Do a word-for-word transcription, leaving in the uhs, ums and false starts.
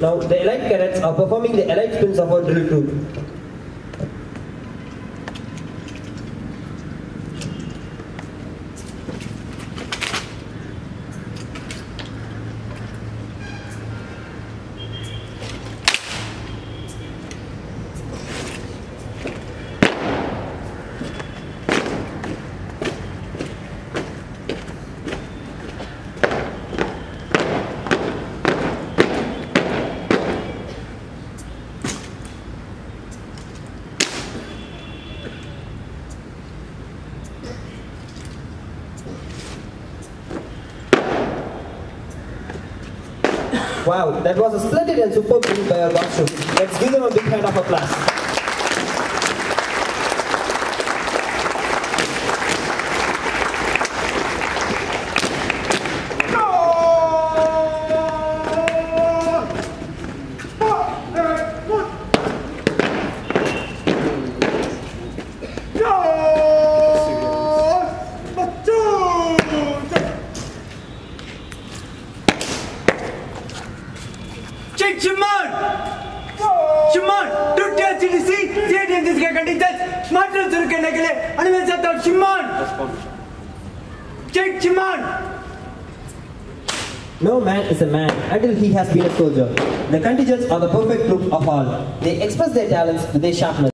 Now the elite cadets are performing the elite spins of our drill troop. Wow, that was a splendid and superb drill by our Gauss. Let's give them a big hand of applause. Check Shimon! Shimon! Don't touch the sea! Say it in this conditions! Matter to the Nagale! Animals are Shimon! Check Shimon! No man is a man until he has been a soldier. The contingents are the perfect group of all. They express their talents with their sharpness.